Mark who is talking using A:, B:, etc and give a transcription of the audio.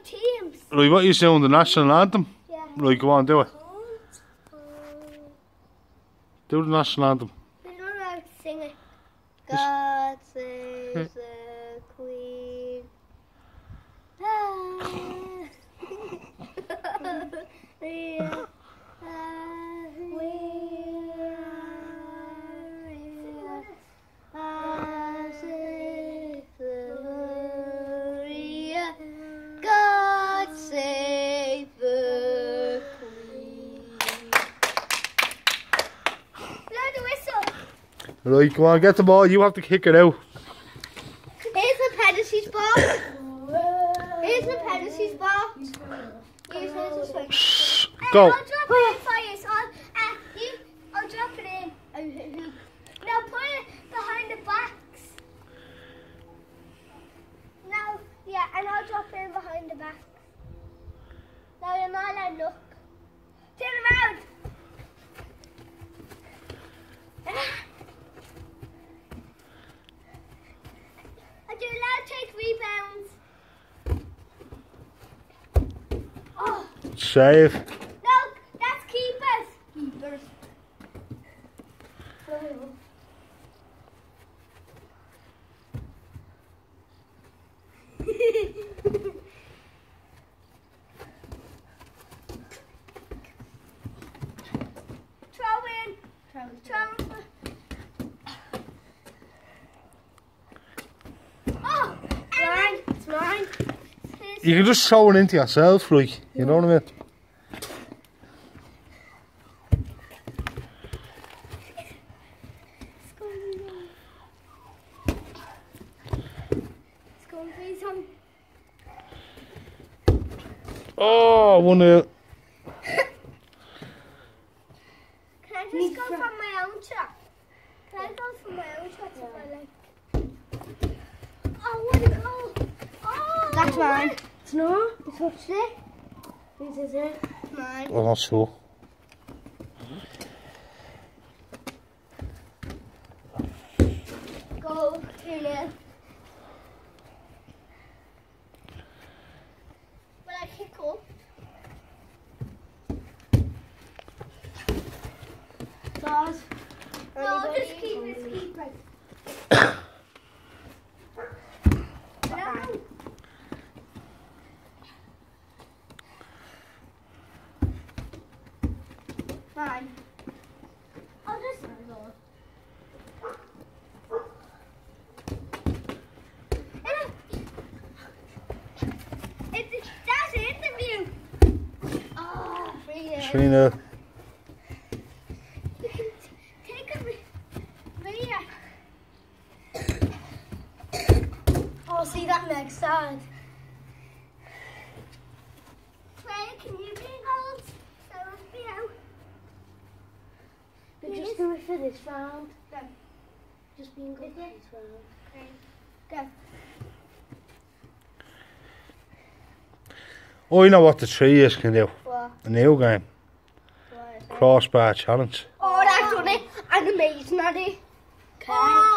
A: teams.
B: Right, what are you saying, the national anthem?
A: Yeah.
B: Right, go on, do it. Do the national anthem.
A: We don't know how to sing it. God save the Queen. God save the Queen. Blow the whistle.
B: Right, come on, get the ball. You have to kick it out.
A: Here's the penalty spot. Here's the penalty spot. Here's the swing.
B: Go.
A: I'll drop it in for you. So I'll drop it in. Now put it behind the backs. Now, yeah, and I'll drop it in behind the backs. Now you're not allowed to look. Turn around. Are you allowed to take rebounds? Oh.
B: Save.
A: No, that's keepers. Keepers. Throw in. Throw in. Oh, mine. It's mine.
B: You can just throw it into yourself, like, you know what I mean? Oh, 1-0.
A: Can I just go from my own shot? Can I go from my own shot if I like? Oh, what a goal! Oh, that's mine. It's not. It's what's it? Whose is it? Mine.
B: I'm not sure.
A: Goal 2-0. Will I kick up? Stars. No, just keep it. Fine. I'll just that's an interview. Oh, 3-0.
B: 3-0.
A: You can take a video. I'll see that next time. Trey, can you be hold? So let's be out.
C: But just do it for this round.
A: Go.
C: Just being good for this round.
A: Okay. Go.
B: Oh, you know what the 3 years can do?
A: What?
B: A new game.
A: What is it?
B: Crossbar challenge.
A: Oh, that's done it. And amazing, Addy. Okay. Oh.